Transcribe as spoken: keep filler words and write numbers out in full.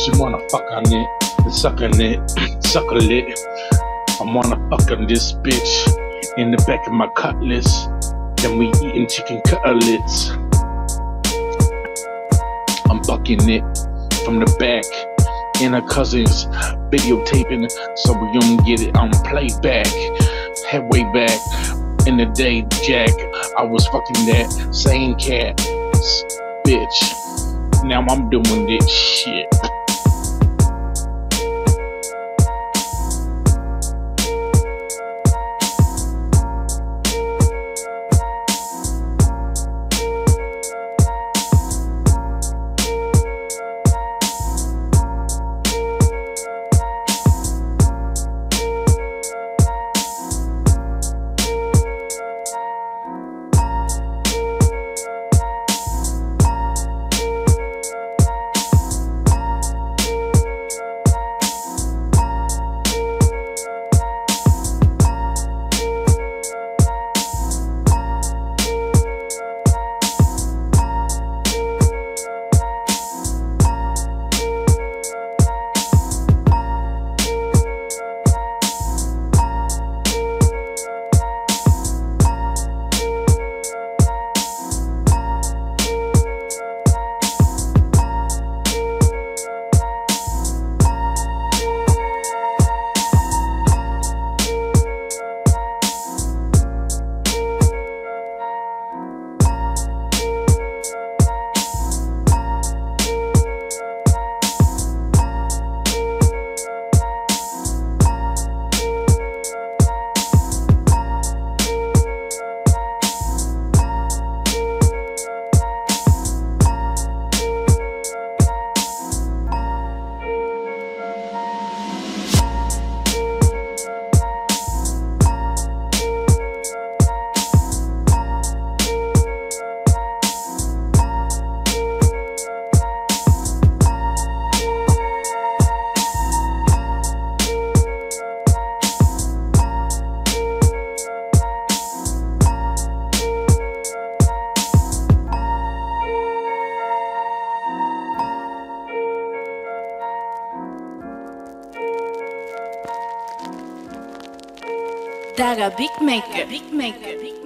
She wanna fuck on it, and suck on it, suckle it. I wanna fuck on this bitch in the back of my cutlass. Then we eating chicken cutlets. I'm bucking it from the back. And her cousins videotaping, so we don't get it on playback. Head way back in the day, Jack, I was fucking that same cat, bitch. Now I'm doing this shit. Daga Big Maker, Big Maker, Big Maker.